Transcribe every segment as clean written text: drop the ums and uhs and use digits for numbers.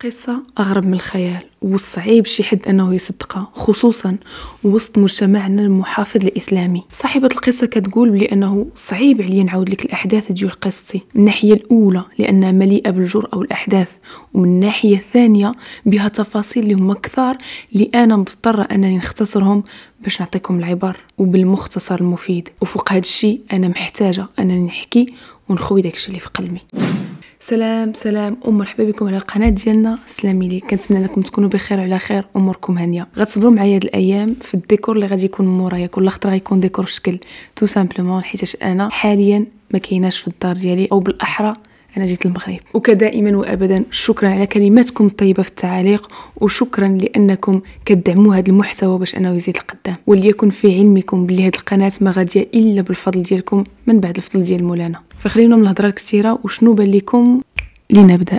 قصة أغرب من الخيال والصعيب شي حد أنه يصدقها، خصوصا وسط مجتمعنا المحافظ الإسلامي. صاحبة القصة كتقول بلي أنه صعيب عليا نعاود لك الأحداث ديال قصتي، من الناحية الأولى لأنها مليئة بالجرأة والأحداث، ومن الناحية الثانية بها تفاصيل اللي هما كثار اللي أنا مضطرة أنني نختصرهم باش نعطيكم العبر وبالمختصر المفيد. وفوق هذا الشيء أنا محتاجة أنني نحكي ونخوي داكشي اللي في قلبي. سلام ومرحبا بكم على القناه ديالنا. سلامي لي، كنتمنى انكم تكونوا بخير وعلى خير، اموركم هانيه. غتصبروا معايا هاد الايام في الديكور اللي غادي يكون مورايا، كل خطره غيكون ديكور في شكل تو سامبلومون حيتاش انا حاليا ما كايناش في الدار ديالي، او بالاحرى انا جيت المغرب. وكدائما وابدا شكرا على كلماتكم الطيبه في التعاليق، وشكرا لانكم كتدعموا هذا المحتوى باش انه يزيد القدام. وليكن في علمكم بلي هذه القناه ما غاديه الا بالفضل ديالكم من بعد الفضل ديال مولانا. فخلينا من الهضره الكثيره وشنو بان لكم لنبدا.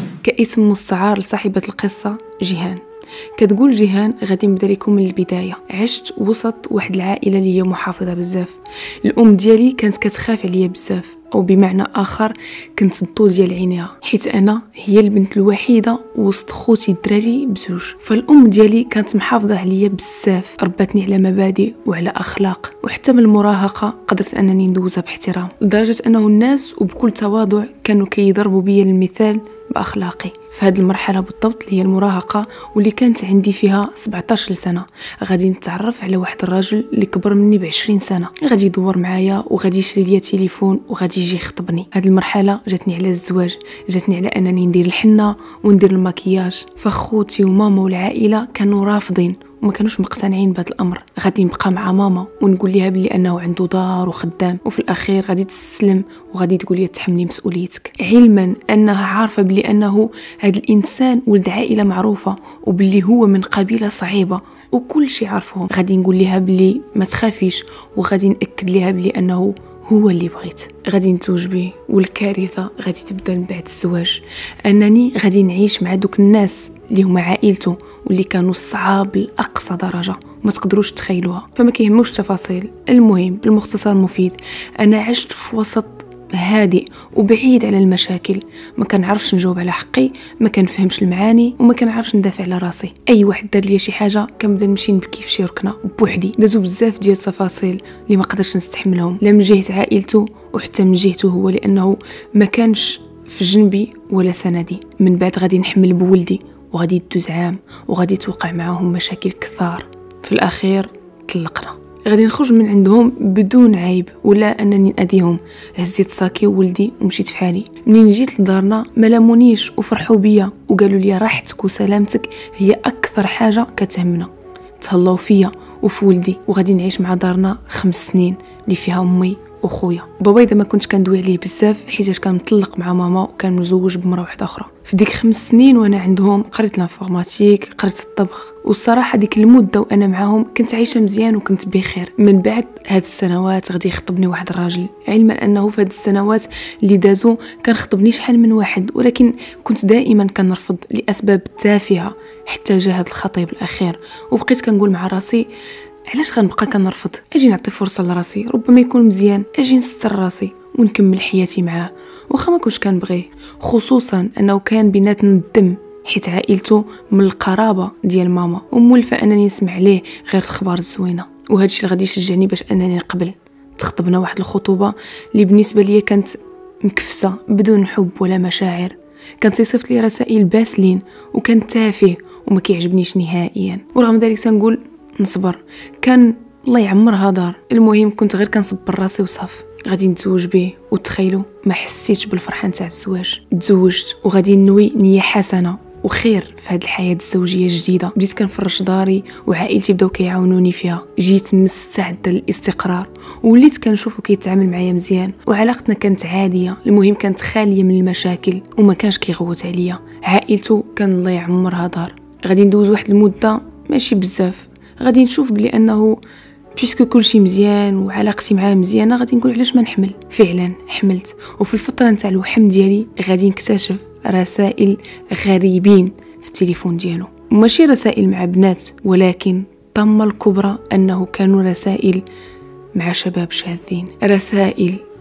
كاسم مستعار لصاحبه القصه جيهان. كتقول جيهان: غادي نبدا لكم من البدايه. عشت وسط واحد العائله اللي هي محافظه بزاف. الام ديالي كانت كتخاف عليا بزاف، او بمعنى اخر كنت الضو ديال عينيها، حيت انا هي البنت الوحيده وسط خوتي الدراري بزوج. فالام ديالي كانت محافظه عليا بزاف، ربتني على مبادئ وعلى اخلاق، وحتى من المراهقه قدرت انني ندوزها باحترام، لدرجه انه الناس وبكل تواضع كانوا كيضربوا بيا المثال باخلاقي. في هذه المرحله بالضبط اللي هي المراهقه، واللي كانت عندي فيها 17 سنه، غادي نتعرف على واحد الرجل اللي كبر مني ب20 سنه، غادي يدور معايا وغادي يشري لي تليفون وغادي يجي يخطبني. هذه المرحله جاتني على الزواج، جاتني على انني ندير الحنه وندير المكياج. فخوتي وماما والعائله كانوا رافضين وما كانوش مقتنعين بهذا الامر. غادي نبقى مع ماما ونقول لها بلي انه عنده دار وخدام، وفي الاخير غادي تسلم وغادي تقول لي تحملي مسؤوليتك، علما انها عارفه بلي انه هذا الانسان ولد عائله معروفه وبلي هو من قبيله صعيبه وكل شيء عارفهم. غادي نقول لها بلي ما تخافيش، وغادي ناكد لها بلي انه هو اللي بغيت. غادي نتوج به، والكارثه غادي تبدا من بعد الزواج. انني غادي نعيش مع دوك الناس اللي هما عائلته واللي كانوا صعاب لاقصى درجه ما تقدروش تخيلوها، فما كيهموش التفاصيل. المهم بالمختصر المفيد، انا عشت في وسط هادئ وبعيد على المشاكل، ما كنعرفش نجاوب على حقي، ما كنفهمش المعاني، وما كنعرفش ندافع على راسي. اي واحد دار لي شي حاجه كنبدا نمشي نبكي في شي ركنه بوحدي. دازو بزاف ديال التفاصيل اللي ما قدرتش نستحملهم، لا من جهه عائلته وحتى من جهته هو، لانه ما كانش في جنبي ولا سندي. من بعد غادي نحمل بولدي وغادي يدوز عام وغادي توقع معاهم مشاكل كثار. في الاخير طلقنا. غادي نخرج من عندهم بدون عيب ولا انني ناذيهم. هزيت ساكي وولدي ومشيت في حالي. منين جيت لدارنا ما لامونيش وفرحوا بيا وقالوا لي راحتك وسلامتك هي اكثر حاجه كتهمنا. تهلاو فيا وفي ولدي، وغادي نعيش مع دارنا 5 سنين اللي فيها امي وخويا. بابا اذا ما كنتش كندوي عليه بزاف حيت كان مطلق مع ماما وكان مزوج بمراه واحده اخرى. في ديك 5 سنين وانا عندهم قريت لانفورماتيك، قريت الطبخ، والصراحه ديك المده وانا معاهم كنت عايشه مزيان وكنت بخير. من بعد هاد السنوات غادي يخطبني واحد الراجل، علما انه في هاد السنوات اللي دازو كان خطبني شحال من واحد، ولكن كنت دائما كنرفض لاسباب تافهه حتى جا هاد الخطيب الاخير. وبقيت كنقول مع راسي علاش غنبقى كنرفض؟ اجي نعطي فرصه لراسي، ربما يكون مزيان، اجي نستر راسي ونكمل حياتي معاه واخا ما كنتش كنبغيه، خصوصا انه كان بيناتنا الدم حيت عائلته من القرابه ديال ماما، ومولفه انني نسمع عليه غير الخبار الزوينه. وهذا الشيء اللي غادي يشجعني باش انني نقبل. تخطبنا واحد الخطوبه اللي بالنسبه لي كانت مكفسه بدون حب ولا مشاعر. كان تيصيفط لي رسائل باسلين وكان تافه وما كيعجبنيش نهائيا، ورغم ذلك تنقول نصبر. كان الله يعمرها دار. المهم كنت غير كنصبر راسي وصاف. غادي نتزوج به، وتخيلوا ما حسيتش بالفرحه نتاع الزواج. تزوجت وغادي نوي نيه حسنه وخير في هذه الحياه الزوجيه الجديده. بديت كنفرش داري وعائلتي بداو كيعاونوني فيها. جيت مستعده للاستقرار وليت كنشوفو كيتعامل معايا مزيان، وعلاقتنا كانت عاديه. المهم كانت خاليه من المشاكل وما كانش كيغوت عليا. عائلته كان الله يعمرها دار. غادي ندوز واحد المده ماشي بزاف، غادي نشوف بلي انه بيسكو كل شيء مزيان وعلاقتي معاه مزيانه، غادي نقول علاش ما نحمل. فعلا حملت، وفي الفتره نتاع الوحم ديالي غادي نكتشف رسائل غريبين في التليفون ديالو. ماشي رسائل مع بنات، ولكن الطامه الكبرى انه كانوا رسائل مع شباب شاذين، رسائل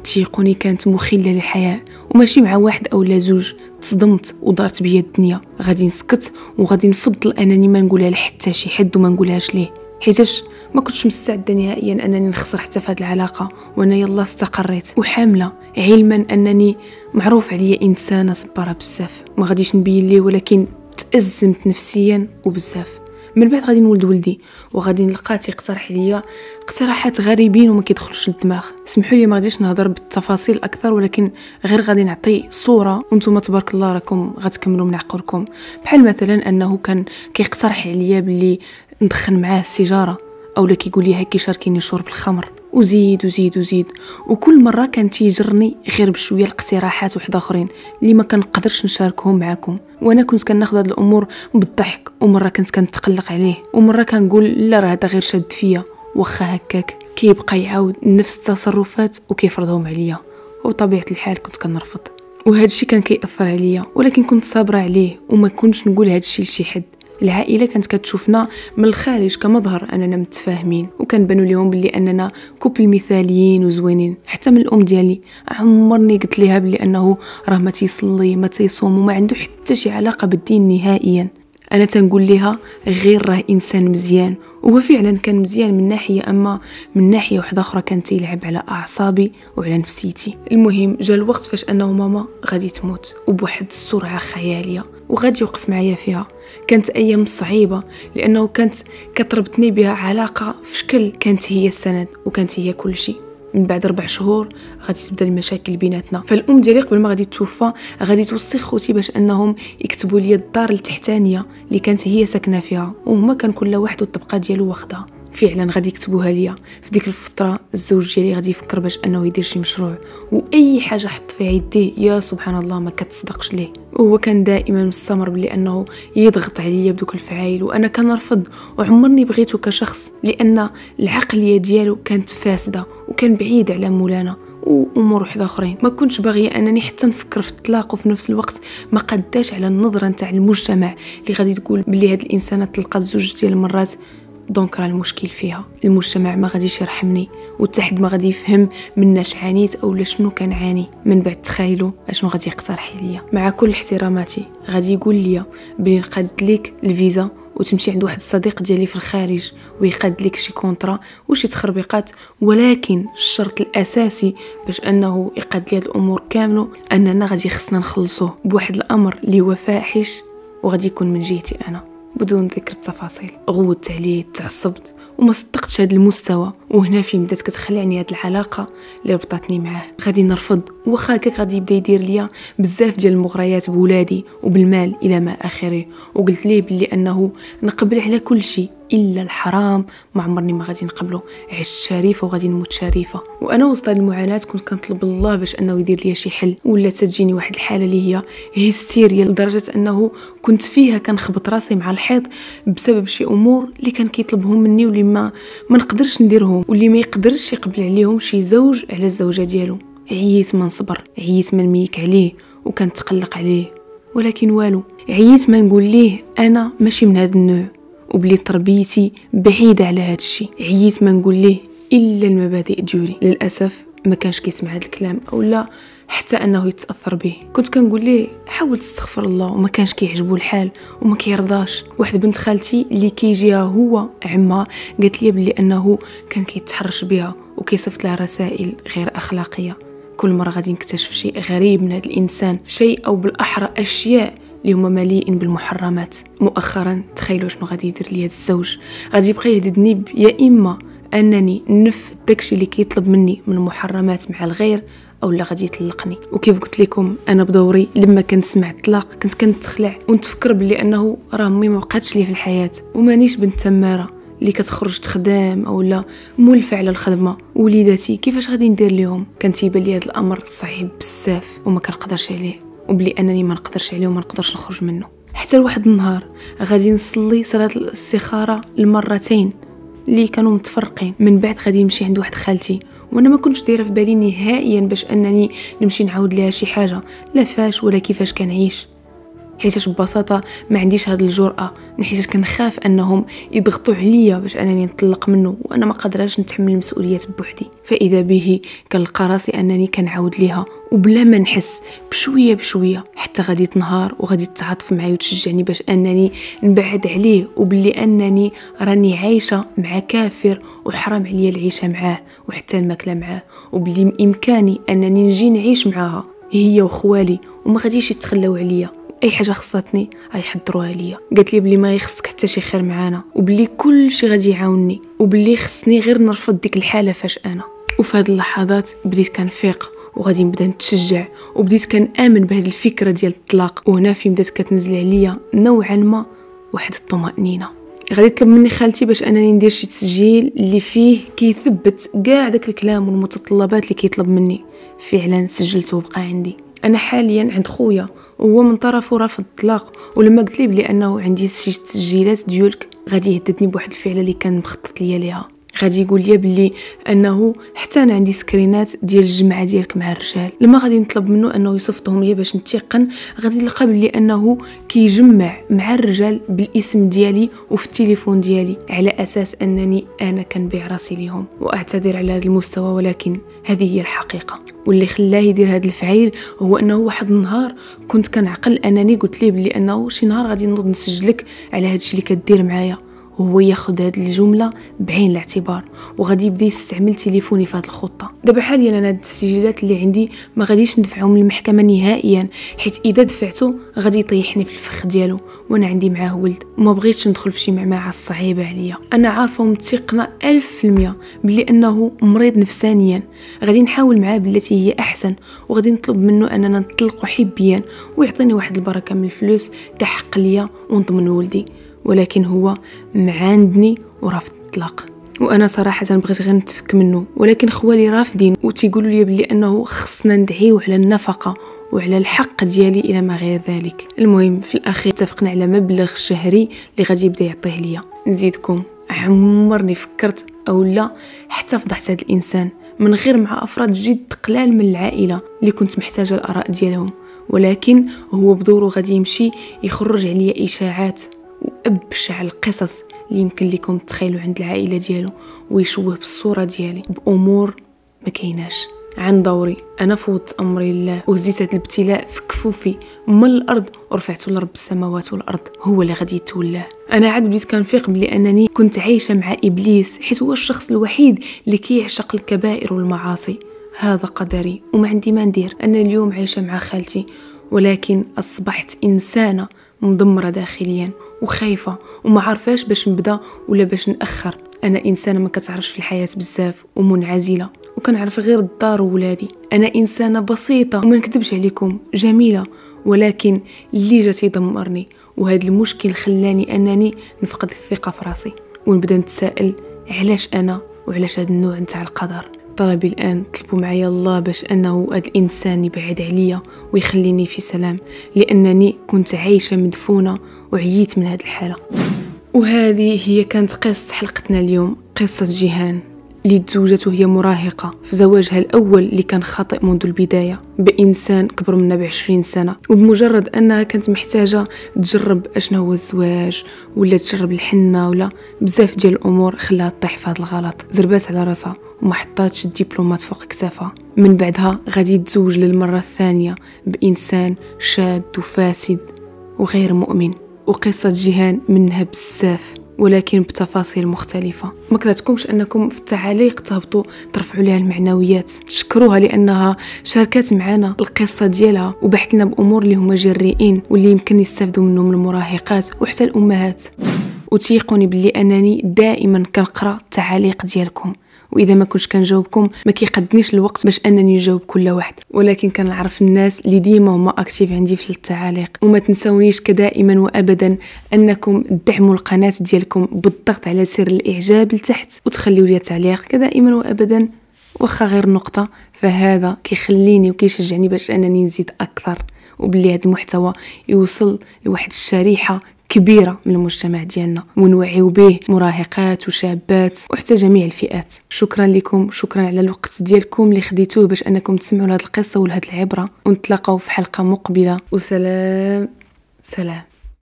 تيقوني كانت مخله للحياه، وماشي مع واحد او لا زوج. تصدمت ودارت بيا الدنيا. غادي نسكت وغادي نفضل انني ما نقولها لحتى شي حد وما نقولهاش ليه، حيتاش ما كنتش مستعده نهائيا انني نخسر حتى في هذه العلاقه. وانا يلا استقريت وحامله، علما انني معروف عليا انسانه صباره بزاف، ما غاديش نبين ليه، ولكن تأزمت نفسيا وبزاف. من بعد غادي نولد ولدي وغادي نلقاه تيقترح عليا اقتراحات غريبين وما كيدخلوش للدماغ. سمحوا لي ما غاديش نهضر بالتفاصيل اكثر، ولكن غير غادي نعطي صوره وانتم تبارك الله راكم غتكملوا من عقلكم. بحال مثلا انه كان كيقترح عليا باللي ندخن معاه السيجاره، اولا كيقول لي هاكي شاركيني شرب الخمر، وزيد وزيد وزيد. وكل مره كان تيجرني غير بشويه الاقتراحات وحده اخرين اللي ما كنقدرش نشاركهم معكم. وانا كنت كناخذ هذه الامور بالضحك، ومره كنت كنتقلق عليه، ومره كنقول لا راه هذا غير شاد فيا. واخا هكاك كيبقى يعاود نفس التصرفات وكيفرضهم عليا، وطبيعه الحال كنت كنرفض، وهذا الشيء كان كيأثر عليا، ولكن كنت صابره عليه وما كنتش نقول هذا الشيء لشي حد. العائله كانت كتشوفنا من الخارج كمظهر اننا متفاهمين، وكنبانوا لهم باللي اننا كوبل مثاليين وزوينين. حتى من الام ديالي عمرني قلت ليها باللي انه راه ما تيصلي ما تيصوم وما عنده حتى شي علاقه بالدين نهائيا. انا تنقول ليها غير راه انسان مزيان، وهو فعلا كان مزيان من ناحيه، اما من ناحيه واحده اخرى كان تيلعب على اعصابي وعلى نفسيتي. المهم جا الوقت فاش انه ماما غادي تموت وبواحد السرعه خياليه، وغادي يوقف معايا فيها. كانت ايام صعيبه لانه كانت كتربطني بها علاقه في شكل كانت هي السند وكانت هي كل شيء. من بعد 4 شهور غادي تبدا المشاكل بيناتنا. فالام ديالي قبل ما غادي توفى غادي توصي خوتي باش انهم يكتبوا لي الدار التحتانيه اللي كانت هي ساكنه فيها، وهما كان كل واحد والطبقه ديالو واخدها. فعلا غادي يكتبوها ليا. في ديك الفتره الزوج ديالي غادي يفكر باش انه يدير شي مشروع، واي حاجه حط فيها يديه يا سبحان الله ما كتصدقش ليه. وهو كان دائما مستمر بلي انه يضغط عليا بدوك الفعايل، وانا كنرفض وعمرني بغيته كشخص، لان العقليه ديالو كانت فاسده وكان بعيد على مولانا وامور وحده اخرين. ما كنتش باغيه انني حتى نفكر في الطلاق، وفي نفس الوقت ما قداش على النظره نتاع المجتمع اللي غادي تقول بلي هاد الانسانه طلقات زوج ديال المرات دونك راه المشكل فيها. المجتمع ما غاديش يرحمني، والتحد ما غادي يفهم منا شعانيت او شنو كنعاني. من بعد تخيلوا اشنو غادي يقترح عليا. مع كل احتراماتي غادي يقول لي بلي نقاد ليك الفيزا وتمشي عند واحد الصديق ديالي في الخارج ويقاد لك شي كونطرا وشي تخربيقات، ولكن الشرط الاساسي باش انه يقاد لي هاد الامور كامله اننا غادي خصنا نخلصوه بواحد الامر اللي هو فاحش وغادي يكون من جهتي انا بدون ذكر التفاصيل. غوت عليه، تعصبت وما صدقتش هذا المستوى، وهنا فين بدات كتخلعني هذه العلاقه اللي ربطتني معاه. غادي نرفض، واخا هكاك غادي يبدا يدير ليا بزاف ديال المغريات بولادي وبالمال الى ما اخره. وقلت ليه باللي انه نقبل على كل شيء الا الحرام، ما عمرني ما غادي نقبله. عشت شريفه وغادي نموت شريفه. وانا وسط هذه المعاناه كنت كنطلب الله باش انه يدير لي شي حل، ولا تجيني واحد الحاله اللي هي هيستيريا لدرجه انه كنت فيها كنخبط راسي مع الحيط بسبب شي امور اللي كان كيطلبهم مني واللي ما نقدرش نديرهم، واللي ما يقدرش يقبل عليهم شي زوج على الزوجه ديالو. عييت ما نصبر، عييت ما نميك عليه وكنتقلق عليه، ولكن والو. عييت ما نقول ليه انا ماشي من هذا النوع وبلي تربيتي بعيده على هذا الشيء. عييت ما نقول ليه الا المبادئ ديالي. للاسف ما كانش كيسمع هذا الكلام اولا حتى انه يتاثر به. كنت كنقول ليه حاول تستغفر الله، وما كانش كيعجبو الحال وما كيرضاش. واحد بنت خالتي اللي كيجيها هو عمها قالت لي بلي انه كان كيتحرش بها وكيصيفط لها رسائل غير اخلاقيه. كل مره غادي نكتشف شيء غريب من هذا الانسان، شيء او بالاحرى اشياء اللي هما مليئين بالمحرمات. مؤخرا تخيلوا شنو غادي يدير لي هذا الزوج. غادي يبقى يهددني يا اما انني ننفذ داكشي اللي كيطلب مني من المحرمات مع الغير، او لا غادي يطلقني. وكيف قلت لكم انا بدوري لما كنت سمع الطلاق كنت كنتخلع ونتفكر بلي انه راه امي ما بقاتش لي في الحياه، ومانيش بنت تماره اللي كتخرج تخدم او لا مولفه على الخدمه. وليداتي كيفاش غادي ندير ليهم؟ كان تيبان لي هذا الامر صعيب بزاف وما كنقدرش عليه، وبلي انني ما نقدرش عليه وما نقدرش نخرج منه. حتى لواحد النهار غادي نصلي صلاه الاستخاره المرتين اللي كانوا متفرقين. من بعد غادي نمشي عند واحد خالتي، وانا ما كنتش دايره في بالي نهائيا باش انني نمشي نعاود لها شي حاجه لا فاش ولا كيفاش كنعيش. حيتاش ببساطه ما عنديش هاد الجرأه، حيتاش كنخاف انهم يضغطوا عليا باش انني نطلق منه، وانا ما قادراش نتحمل المسؤوليات بوحدي. فاذا به كنلقى راسي انني كنعاود ليها وبلا ما نحس بشويه بشويه حتى غادي تنهار وغادي تتعاطف معايا وتشجعني باش انني نبعد عليه، وباللي انني راني عايشه مع كافر وحرام عليا العيشه معاه وحتى الماكله معاه، وباللي بامكاني انني نجي نعيش معاها هي وخوالي وما غاديش يتخلاو عليا. اي حاجه خصاتني غيحضروها ليا. قالت لي بلي ما يخصك حتى شي خير معانا، وبلي كل شيء غادي يعاونني، وبلي خصني غير نرفض ديك الحاله فاش انا. وفي هاد اللحظات بديت كنفيق وغادي نبدا نتشجع، وبديت كنامن بهاد الفكره ديال الطلاق. وهنا فين بدات كتنزل عليا نوعا ما واحد الطمانينه. غادي طلب مني خالتي باش انني ندير شي تسجيل اللي فيه كيثبت كاع داك الكلام والمتطلبات اللي كيطلب مني. فعلا سجلته وبقى عندي. انا حاليا عند خويا وهو من طرفه رافض الطلاق، ولما قلت لي بلي انه عندي شي تسجيلات ديالك غادي يهددني بواحد الفعله اللي كان مخطط ليا ليها. غادي يقول لي بلي انه حتى انا عندي سكرينات ديال الجمعه ديالك مع الرجال. لما غادي نطلب منه انه يصيفطهم لي باش نتيقن، غادي نلقى بلي انه كيجمع مع الرجال بالاسم ديالي وفي التليفون ديالي على اساس انني انا كنبيع راسي ليهم. واعتذر على هذا المستوى، ولكن هذه هي الحقيقه. واللي خلاه يدير هذا الفعيل هو انه واحد النهار كنت كنعقل انني قلت ليه بلي انه شي نهار غادي نوض نسجلك على هذا الشيء اللي كدير معايا، وهو ياخذ هذه الجمله بعين الاعتبار وغادي يبدا يستعمل تليفوني في هذه الخطه. دابا حاليا انا هاد التسجيلات اللي عندي ما غاديش ندفعهم للمحكمه نهائيا، حيت اذا دفعته غادي يطيحني في الفخ ديالو، وانا عندي معاه ولد وما بغيتش ندخل في شي معمعه صعيبه عليا. انا عارفه ومتيقنه 1000% بلي انه مريض نفسانيا. غادي نحاول معاه بالتي هي احسن، وغادي نطلب منه اننا نطلقوا حبيا ويعطيني واحد البركه من الفلوس كحق ليا ونضمن ولدي. ولكن هو معاندني ورافض الطلاق، وانا صراحه بغيت غير نتفك منه، ولكن خوالي رافضين وتيقولوا لي بلي انه خصنا ندعيو على النفقه وعلى الحق ديالي الى ما غير ذلك. المهم في الاخير اتفقنا على مبلغ شهري اللي غادي يبدا يعطيه ليا. نزيدكم عمرني فكرت او لا حتى فضحت هذا الانسان من غير مع افراد جد قلال من العائله اللي كنت محتاجه الاراء ديالهم، ولكن هو بدوره غادي يمشي يخرج عليا اشاعات وابشع القصص اللي يمكن لكم تتخيلوا عند العائله ديالو، ويشوه بالصوره ديالي بامور ما كايناش. عن دوري انا فوضت امري لله وهزيت هذا الابتلاء في كفوفي من الارض ورفعته لرب السماوات والارض، هو اللي غادي يتولاه. انا عاد بديت كنفيق بلي انني كنت عايشه مع ابليس، حيت هو الشخص الوحيد اللي كيعشق الكبائر والمعاصي. هذا قدري وما عندي ما ندير. انا اليوم عايشه مع خالتي، ولكن اصبحت انسانه مدمره داخليا وخايفه وما عارفاش باش نبدا ولا باش ناخر. انا انسانه ما كتعرفش في الحياه بزاف ومنعزله، وكنعرف غير الدار وولادي. انا انسانه بسيطه وما نكذبش عليكم جميله، ولكن اللي جات يدمرني. وهذا المشكل خلاني انني نفقد الثقه في راسي ونبدا نتساءل علاش انا وعلاش هذا النوع نتاع القدر. طلبي الآن طلبوا معايا الله باش أنه هذا الإنسان يبعد عليا ويخليني في سلام، لأنني كنت عايشة مدفونة وعييت من هذه الحالة. وهذه هي كانت قصة حلقتنا اليوم، قصة جيهان اللي تزوجت وهي مراهقة في زواجها الأول اللي كان خاطئ منذ البداية بإنسان كبر منها ب20 سنة، وبمجرد أنها كانت محتاجة تجرب أشنا هو الزواج ولا تجرب الحنة ولا بزاف ديال الأمور خلاها تطيح في هذا الغلط. زربات على راسها وما حطاتش الدبلومات فوق كتافها. من بعدها غادي تزوج للمرة الثانية بإنسان شاد وفاسد وغير مؤمن. وقصة جيهان منها بزاف ولكن بتفاصيل مختلفة. ما كرهتكمش انكم في التعاليق تهبطوا ترفعوا لها المعنويات، تشكروها لانها شاركت معنا القصة ديالها وبحث لنا بامور اللي هما جريئين واللي يمكن يستافدوا منهم المراهقات وحتى الامهات. وتيقوني باللي انني دائما كنقرا التعاليق ديالكم، واذا ما كنتش كنجاوبكم ما كيقدنيش الوقت باش انني نجاوب كل واحد، ولكن كنعرف الناس اللي ديما هما اكتيف عندي في التعاليق. وما تنسونيش كدائما وابدا انكم تدعموا القناه ديالكم بالضغط على زر الاعجاب لتحت وتخليوا لي تعليق كدائما وابدا واخا غير نقطه، فهذا كيخليني وكيشجعني باش انني نزيد اكثر وباللي هذا المحتوى يوصل لواحد الشريحه كبيرة من المجتمع ديالنا ونوعيو به مراهقات وشابات وحتى جميع الفئات. شكرا لكم، شكرا على الوقت ديالكم اللي خديتوه باش انكم تسمعوا لهذه القصة ولهذه العبرة، ونتلاقاو في حلقة مقبلة وسلام. سلام.